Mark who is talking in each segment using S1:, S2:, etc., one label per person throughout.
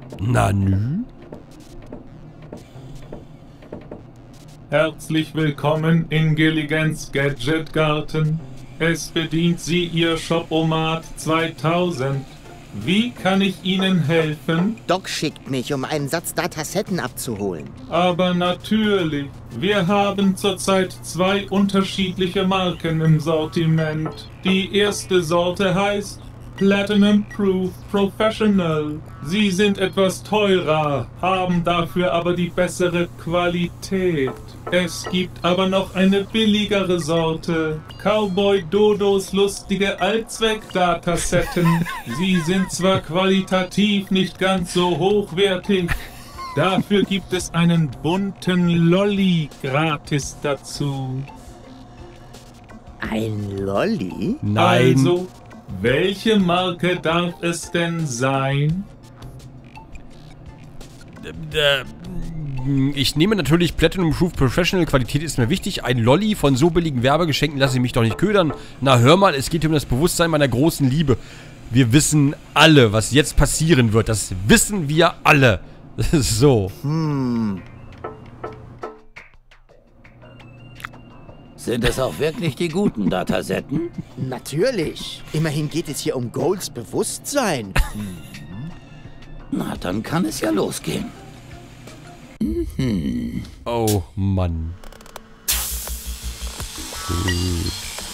S1: Nanu?
S2: Herzlich willkommen in Gilligans Gadget-Garten. Es bedient Sie Ihr Shop-O-Mat 2000. Wie kann ich Ihnen helfen?
S3: Doc schickt mich, um einen Satz Datasetten abzuholen.
S2: Aber natürlich. Wir haben zurzeit 2 unterschiedliche Marken im Sortiment. Die erste Sorte heißt Platinum Proof Professional. Sie sind etwas teurer, haben dafür aber die bessere Qualität. Es gibt aber noch eine billigere Sorte. Cowboy Dodos lustige Allzweck-Datasetten. Sie sind zwar qualitativ nicht ganz so hochwertig, dafür gibt es einen bunten Lolli gratis dazu.
S3: Ein Lolli?
S1: Nein.
S2: Also, welche Marke darf es denn sein?
S1: Ich nehme natürlich Platinum Proof Professional. Qualität ist mir wichtig. Ein Lolli von so billigen Werbegeschenken lasse ich mich doch nicht ködern. Na, hör mal, es geht um das Bewusstsein meiner großen Liebe. Wir wissen alle, was jetzt passieren wird. Das wissen wir alle. So.
S4: Sind es auch wirklich die guten Datasetten?
S3: Natürlich. Immerhin geht es hier um Goals Bewusstsein.
S4: Na, dann kann es ja losgehen.
S1: Oh, Mann. Gut.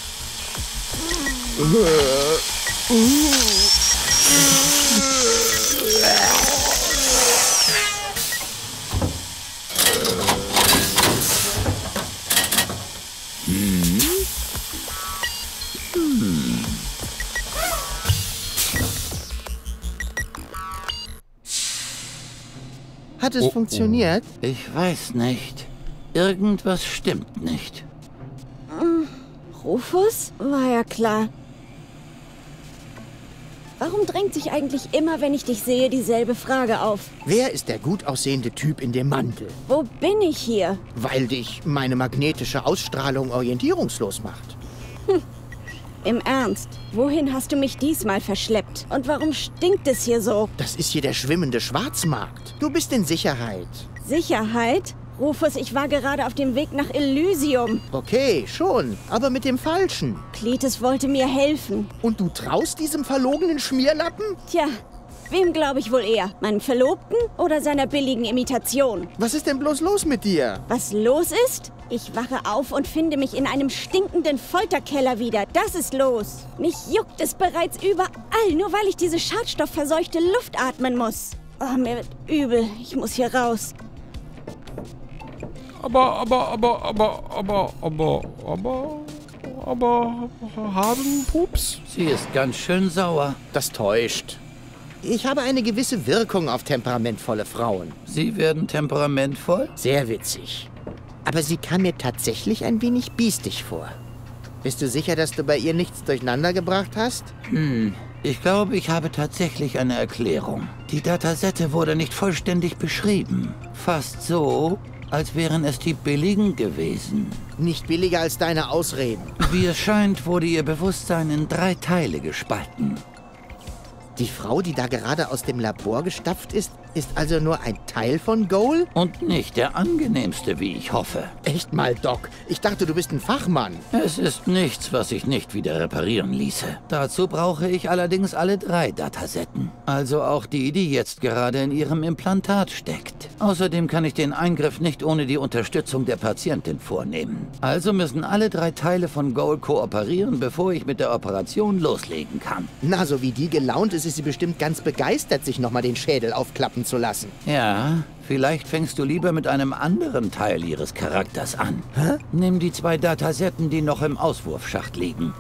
S3: Hat es funktioniert?
S4: Ich weiß nicht. Irgendwas stimmt nicht.
S5: Rufus? War ja klar. Warum drängt sich eigentlich immer, wenn ich dich sehe, dieselbe Frage auf?
S3: Wer ist der gut aussehende Typ in dem Mantel?
S5: Wo bin ich hier?
S3: Weil dich meine magnetische Ausstrahlung orientierungslos macht.
S5: Im Ernst, wohin hast du mich diesmal verschleppt? Und warum stinkt es hier so?
S3: Das ist hier der schwimmende Schwarzmarkt. Du bist in Sicherheit.
S5: Sicherheit? Rufus, ich war gerade auf dem Weg nach Elysium.
S3: Okay, schon, aber mit dem Falschen.
S5: Cletus wollte mir helfen.
S3: Und du traust diesem verlogenen Schmierlappen?
S5: Tja, wem glaube ich wohl eher? Meinem Verlobten oder seiner billigen Imitation?
S3: Was ist denn bloß los mit dir?
S5: Was los ist? Ich wache auf und finde mich in einem stinkenden Folterkeller wieder. Das ist los. Mich juckt es bereits überall, nur weil ich diese schadstoffverseuchte Luft atmen muss. Mir wird übel. Ich muss hier raus.
S1: Aber, Hasenpups?
S4: Sie ist ganz schön sauer.
S3: Das täuscht. Ich habe eine gewisse Wirkung auf temperamentvolle Frauen.
S4: Sie werden temperamentvoll?
S3: Sehr witzig. Aber sie kam mir tatsächlich ein wenig biestig vor. Bist du sicher, dass du bei ihr nichts durcheinander gebracht hast?
S4: Ich glaube, ich habe tatsächlich eine Erklärung. Die Datasette wurde nicht vollständig beschrieben. Fast so, als wären es die billigen gewesen.
S3: Nicht billiger als deine Ausreden.
S4: Wie es scheint, wurde ihr Bewusstsein in 3 Teile gespalten.
S3: Die Frau, die da gerade aus dem Labor gestapft ist, ist also nur ein Teil von Goal?
S4: Und nicht der angenehmste, wie ich hoffe.
S3: Echt mal, Doc. Ich dachte, du bist ein Fachmann.
S4: Es ist nichts, was sich nicht wieder reparieren ließe. Dazu brauche ich allerdings alle 3 Datasetten. Also auch die, die jetzt gerade in ihrem Implantat steckt. Außerdem kann ich den Eingriff nicht ohne die Unterstützung der Patientin vornehmen. Also müssen alle 3 Teile von Goal kooperieren, bevor ich mit der Operation loslegen kann.
S3: Na, so wie die gelaunt ist, ist sie bestimmt ganz begeistert, sich nochmal den Schädel aufklappen zu lassen.
S4: Ja, vielleicht fängst du lieber mit einem anderen Teil ihres Charakters an.
S3: Hä?
S4: Nimm die 2 Datasetten, die noch im Auswurfschacht liegen.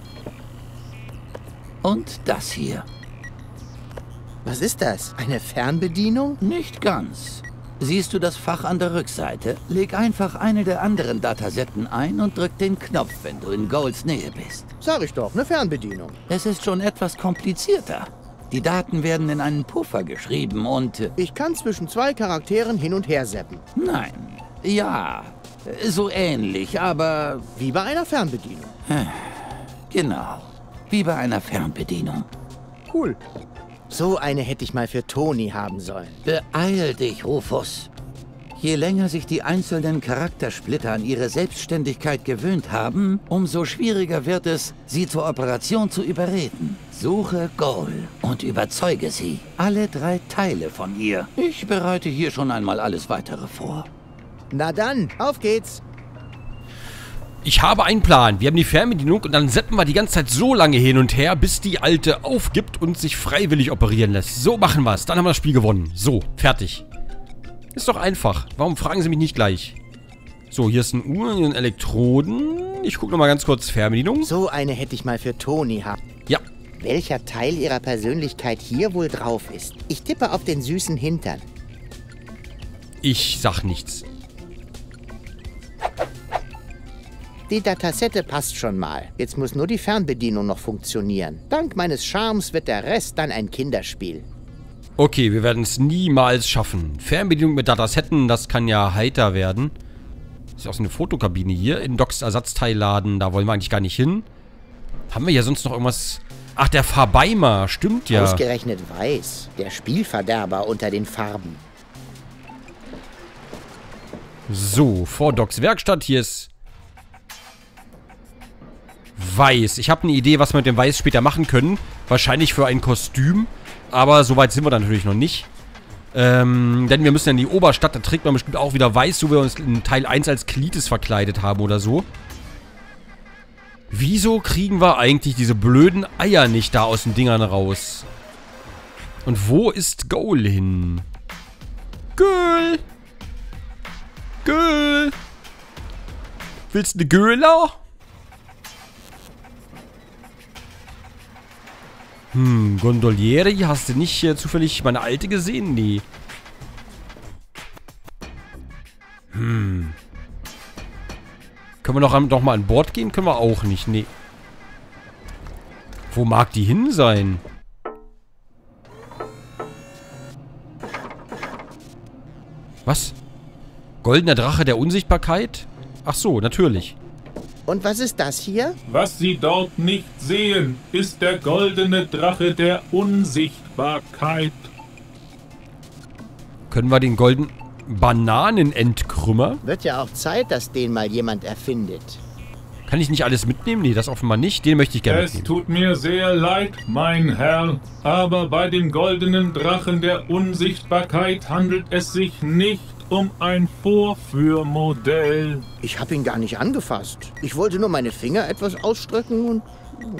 S4: Und das hier.
S3: Was ist das? Eine Fernbedienung?
S4: Nicht ganz. Siehst du das Fach an der Rückseite? Leg einfach eine der anderen Datasetten ein und drück den Knopf, wenn du in Goals Nähe bist.
S3: Sag ich doch, eine Fernbedienung.
S4: Es ist schon etwas komplizierter. Die Daten werden in einen Puffer geschrieben und...
S3: Ich kann zwischen 2 Charakteren hin und her zappen.
S4: Nein. Ja, so ähnlich, aber...
S3: Wie bei einer Fernbedienung.
S4: Genau. Wie bei einer Fernbedienung.
S3: Cool. So eine hätte ich mal für Toni haben sollen.
S4: Beeil dich, Rufus. Je länger sich die einzelnen Charaktersplitter an ihre Selbstständigkeit gewöhnt haben, umso schwieriger wird es, sie zur Operation zu überreden. Suche Goal und überzeuge sie. Alle 3 Teile von ihr. Ich bereite hier schon einmal alles Weitere vor.
S3: Na dann, auf geht's.
S1: Ich habe einen Plan. Wir haben die Fernbedienung und dann zappen wir die ganze Zeit so lange hin und her, bis die Alte aufgibt und sich freiwillig operieren lässt. So machen wir es. Dann haben wir das Spiel gewonnen. So, fertig. Ist doch einfach. Warum fragen Sie mich nicht gleich? So, hier ist ein Uhr, hier sind Elektroden. Ich gucke nochmal ganz kurz Fernbedienung.
S3: So eine hätte ich mal für Toni haben.
S1: Ja.
S3: Welcher Teil ihrer Persönlichkeit hier wohl drauf ist? Ich tippe auf den süßen Hintern.
S1: Ich sag nichts.
S3: Die Datasette passt schon mal. Jetzt muss nur die Fernbedienung noch funktionieren. Dank meines Charmes wird der Rest dann ein Kinderspiel.
S1: Okay, wir werden es niemals schaffen. Fernbedienung mit Datasetten, das kann ja heiter werden. Das ist auch so eine Fotokabine hier. In Docs Ersatzteilladen, da wollen wir eigentlich gar nicht hin. Haben wir ja sonst noch irgendwas... Ach, der Farbeimer, stimmt ja.
S3: Ausgerechnet weiß. Der Spielverderber unter den Farben.
S1: So, vor Docs Werkstatt. Hier ist... Weiß. Ich habe eine Idee, was wir mit dem Weiß später machen können. Wahrscheinlich für ein Kostüm. Aber so weit sind wir dann natürlich noch nicht. Denn wir müssen in die Oberstadt. Da trägt man bestimmt auch wieder Weiß, so wie wir uns in Teil 1 als Cletus verkleidet haben oder so. Wieso kriegen wir eigentlich diese blöden Eier nicht da aus den Dingern raus? Und wo ist Goal hin? Goal! Goal! Willst du eine Göhler? Gondolieri, hast du nicht zufällig meine Alte gesehen? Nee. Können wir noch mal an Bord gehen? Können wir auch nicht, nee. Wo mag die hin sein? Was? Goldener Drache der Unsichtbarkeit? Ach so, natürlich.
S3: Und was ist das hier?
S2: Was Sie dort nicht sehen, ist der goldene Drache der Unsichtbarkeit.
S1: Können wir den goldenen Bananenendkrümmer?
S3: Wird ja auch Zeit, dass den mal jemand erfindet.
S1: Kann ich nicht alles mitnehmen? Nee, das offenbar nicht. Den möchte ich gerne
S2: Es
S1: mitnehmen.
S2: tut mir sehr leid, mein Herr, aber bei dem goldenen Drachen der Unsichtbarkeit handelt es sich nicht um ein Vorführmodell.
S3: Ich habe ihn gar nicht angefasst. Ich wollte nur meine Finger etwas ausstrecken und...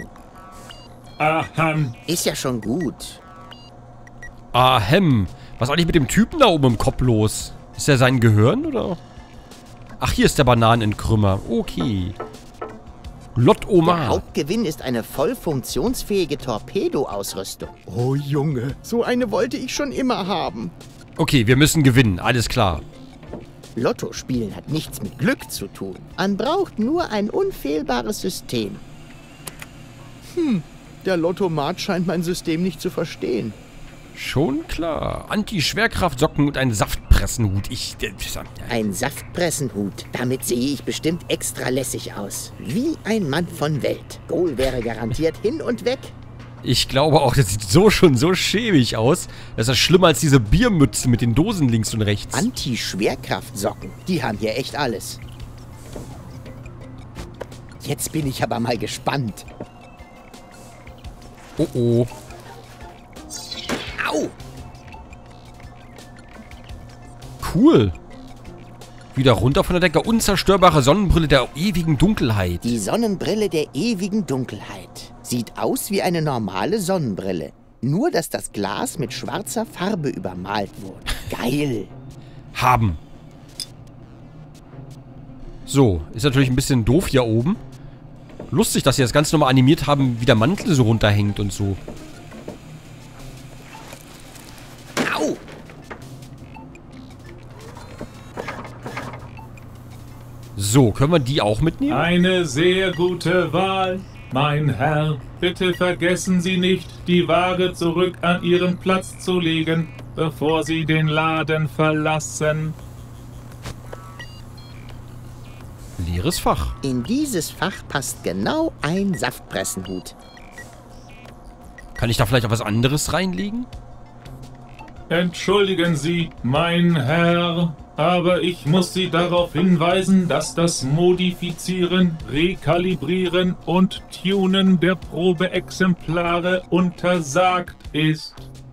S2: Ahem.
S3: Ist ja schon gut.
S1: Ahem. Was ist eigentlich mit dem Typen da oben im Kopf los? Ist er sein Gehirn, oder? Ach, hier ist der Bananenkrümmer. Okay. Lot
S3: Der
S1: Omar.
S3: Hauptgewinn ist eine voll funktionsfähige Torpedo-Ausrüstung. Oh Junge, so eine wollte ich schon immer haben.
S1: Okay, wir müssen gewinnen. Alles klar.
S3: Lotto spielen hat nichts mit Glück zu tun. Man braucht nur ein unfehlbares System. Der Lottomat scheint mein System nicht zu verstehen.
S1: Schon klar. Anti-Schwerkraftsocken und ein Saftpressenhut.
S3: Ein Saftpressenhut. Damit sehe ich bestimmt extra lässig aus. Wie ein Mann von Welt. Goal wäre garantiert hin und weg.
S1: Ich glaube auch, das sieht so schon so schäbig aus. Das ist schlimmer als diese Biermütze mit den Dosen links und rechts.
S3: Anti-Schwerkraftsocken. Die haben hier echt alles. Jetzt bin ich aber mal gespannt.
S1: Oh oh.
S3: Au!
S1: Cool. Wieder runter von der Decke. Unzerstörbare Sonnenbrille der ewigen Dunkelheit.
S3: Die Sonnenbrille der ewigen Dunkelheit. Sieht aus wie eine normale Sonnenbrille. Nur, dass das Glas mit schwarzer Farbe übermalt wurde. Geil.
S1: Haben. So, ist natürlich ein bisschen doof hier oben. Lustig, dass sie das ganz normal animiert haben, wie der Mantel so runterhängt und so.
S3: Au!
S1: So, können wir die auch mitnehmen?
S2: Eine sehr gute Wahl, mein Herr. Bitte vergessen Sie nicht, die Ware zurück an Ihren Platz zu legen, bevor Sie den Laden verlassen.
S1: Leeres Fach.
S3: In dieses Fach passt genau ein Saftpressenhut.
S1: Kann ich da vielleicht auch was anderes reinlegen?
S2: Entschuldigen Sie, mein Herr, aber ich muss Sie darauf hinweisen, dass das Modifizieren, Rekalibrieren und Tunen der Probeexemplare untersagt ist.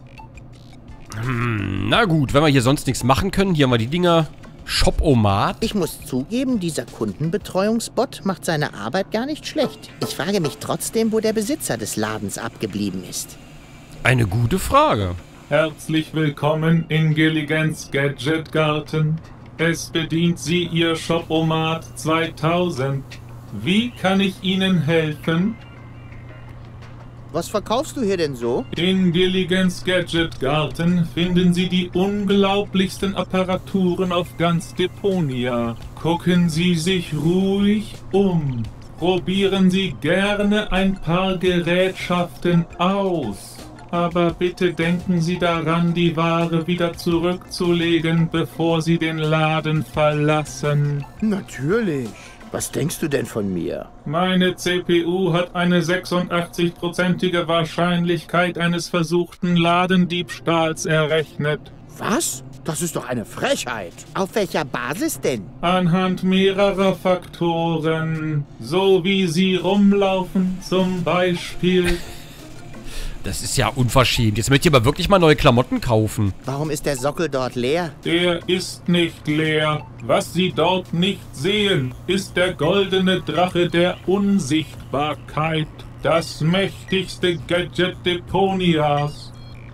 S1: Na gut, wenn wir hier sonst nichts machen können, hier haben wir die Dinger. Shop-O-Mat.
S3: Ich muss zugeben, dieser Kundenbetreuungsbot macht seine Arbeit gar nicht schlecht. Ich frage mich trotzdem, wo der Besitzer des Ladens abgeblieben ist.
S1: Eine gute Frage.
S2: Herzlich willkommen in Gilligans Gadget-Garten. Es bedient Sie Ihr Shop-O-Mat 2000. Wie kann ich Ihnen helfen?
S3: Was verkaufst du hier denn so?
S2: In Gilligans Gadget-Garten finden Sie die unglaublichsten Apparaturen auf ganz Deponia. Gucken Sie sich ruhig um. Probieren Sie gerne ein paar Gerätschaften aus. Aber bitte denken Sie daran, die Ware wieder zurückzulegen, bevor Sie den Laden verlassen.
S3: Natürlich. Was denkst du denn von mir?
S2: Meine CPU hat eine 86%ige Wahrscheinlichkeit eines versuchten Ladendiebstahls errechnet.
S3: Was? Das ist doch eine Frechheit. Auf welcher Basis denn?
S2: Anhand mehrerer Faktoren, so wie Sie rumlaufen, zum Beispiel.
S1: Das ist ja unverschämt. Jetzt möchte ich aber wirklich mal neue Klamotten kaufen.
S3: Warum ist der Sockel dort leer?
S2: Der ist nicht leer. Was Sie dort nicht sehen, ist der goldene Drache der Unsichtbarkeit. Das mächtigste Gadget Deponias.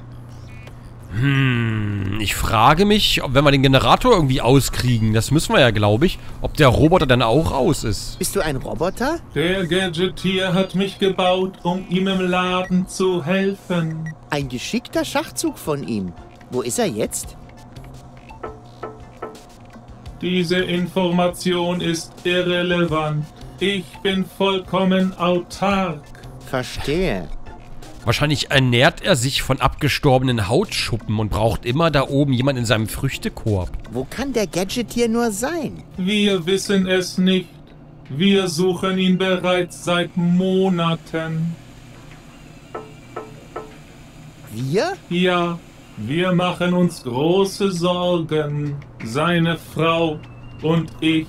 S1: Ich frage mich, ob, wenn wir den Generator irgendwie auskriegen, das müssen wir ja, glaube ich, ob der Roboter dann auch aus ist.
S3: Bist du ein Roboter?
S2: Der Gadgetier hat mich gebaut, um ihm im Laden zu helfen.
S3: Ein geschickter Schachzug von ihm. Wo ist er jetzt?
S2: Diese Information ist irrelevant. Ich bin vollkommen autark.
S3: Verstehe.
S1: Wahrscheinlich ernährt er sich von abgestorbenen Hautschuppen und braucht immer da oben jemand in seinem Früchtekorb.
S3: Wo kann der Gadgetier nur sein?
S2: Wir wissen es nicht. Wir suchen ihn bereits seit Monaten.
S3: Wir?
S2: Ja, wir machen uns große Sorgen. Seine Frau und ich.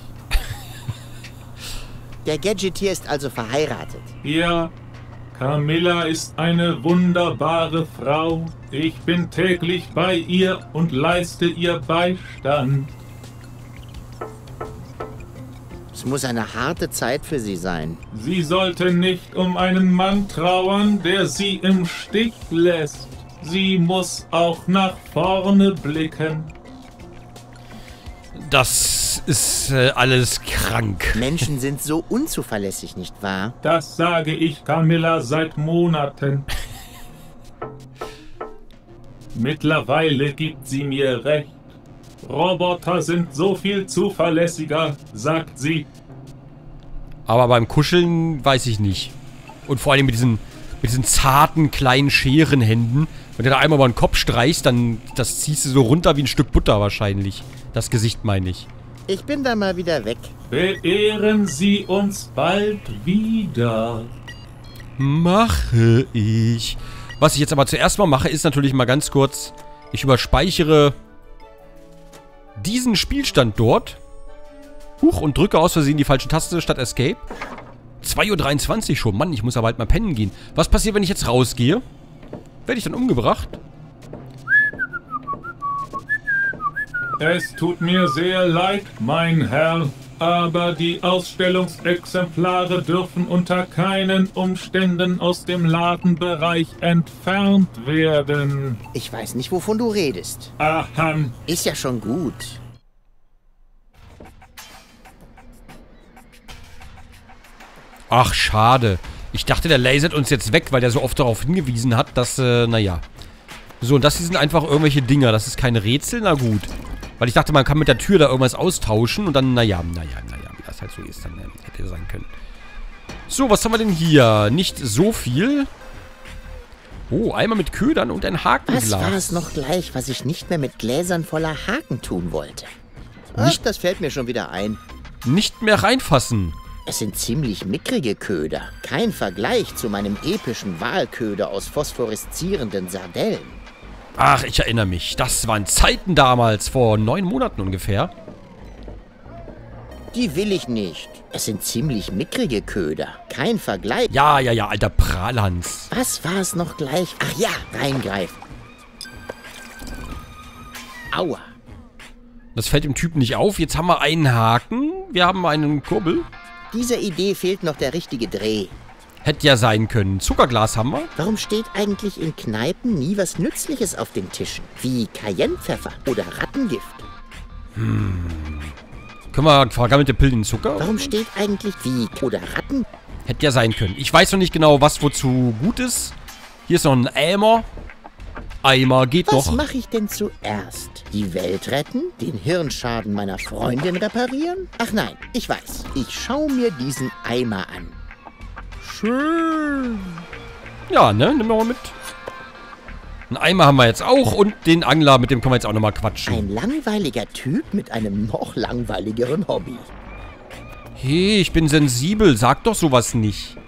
S3: Der Gadgetier ist also verheiratet.
S2: Ja, Camilla ist eine wunderbare Frau. Ich bin täglich bei ihr und leiste ihr Beistand.
S3: Es muss eine harte Zeit für sie sein.
S2: Sie sollte nicht um einen Mann trauern, der sie im Stich lässt. Sie muss auch nach vorne blicken.
S1: Das ist alles krank.
S3: Menschen sind so unzuverlässig, nicht wahr?
S2: Das sage ich Camilla seit Monaten. Mittlerweile gibt sie mir recht. Roboter sind so viel zuverlässiger, sagt sie.
S1: Aber beim Kuscheln weiß ich nicht. Und vor allem mit diesen zarten, kleinen Scherenhänden. Wenn du da einmal über den Kopf streichst, dann das ziehst du so runter wie ein Stück Butter wahrscheinlich. Das Gesicht meine ich.
S3: Ich bin da mal wieder weg.
S2: Beehren Sie uns bald wieder.
S1: Mache ich. Was ich jetzt aber zuerst mal mache, ist natürlich mal ganz kurz, ich überspeichere diesen Spielstand dort. Huch, und drücke aus Versehen die falsche Taste statt Escape. 2:23 Uhr schon. Mann, ich muss aber halt mal pennen gehen. Was passiert, wenn ich jetzt rausgehe? Werde ich dann umgebracht?
S2: Es tut mir sehr leid, mein Herr, aber die Ausstellungsexemplare dürfen unter keinen Umständen aus dem Ladenbereich entfernt werden.
S3: Ich weiß nicht, wovon du redest.
S2: Aha.
S3: Ist ja schon gut.
S1: Ach, schade. Ich dachte, der lasert uns jetzt weg, weil der so oft darauf hingewiesen hat, dass, naja. So, und das hier sind einfach irgendwelche Dinger. Das ist kein Rätsel, na gut. Weil ich dachte, man kann mit der Tür da irgendwas austauschen und dann, naja, wie das halt so ist, dann hätte sein können. So, was haben wir denn hier? Nicht so viel. Oh, einmal mit Ködern und ein Hakenglas.
S3: Was war es noch gleich, was ich nicht mehr mit Gläsern voller Haken tun wollte? Ach, das fällt mir schon wieder ein.
S1: Nicht mehr reinfassen.
S3: Es sind ziemlich mickrige Köder. Kein Vergleich zu meinem epischen Walköder aus phosphoreszierenden Sardellen.
S1: Ach, ich erinnere mich. Das waren Zeiten damals, vor 9 Monaten ungefähr.
S3: Die will ich nicht. Es sind ziemlich mickrige Köder. Kein Vergleich.
S1: Ja, alter Prahlhans.
S3: Was war es noch gleich? Ach ja, reingreifen. Aua.
S1: Das fällt dem Typen nicht auf. Jetzt haben wir einen Haken. Wir haben einen Kurbel.
S3: Dieser Idee fehlt noch der richtige Dreh.
S1: Hätte ja sein können. Zuckerglas haben wir.
S3: Warum steht eigentlich in Kneipen nie was Nützliches auf den Tischen? Wie Cayennepfeffer oder Rattengift?
S1: Können wir vergammelte Pillen in Zucker?
S3: Warum steht eigentlich wie oder Ratten?
S1: Hätte ja sein können. Ich weiß noch nicht genau, was wozu gut ist. Hier ist noch ein Eimer. Eimer geht
S3: Was
S1: noch.
S3: mache ich denn zuerst? Die Welt retten? Den Hirnschaden meiner Freundin reparieren? Ach nein, ich weiß. Ich schaue mir diesen Eimer an. Schön.
S1: Ja, ne? Nimm mal mit. Einen Eimer haben wir jetzt auch und den Angler, mit dem können wir jetzt auch nochmal quatschen.
S3: Ein langweiliger Typ mit einem noch langweiligeren Hobby.
S1: Hey, ich bin sensibel. Sag doch sowas nicht.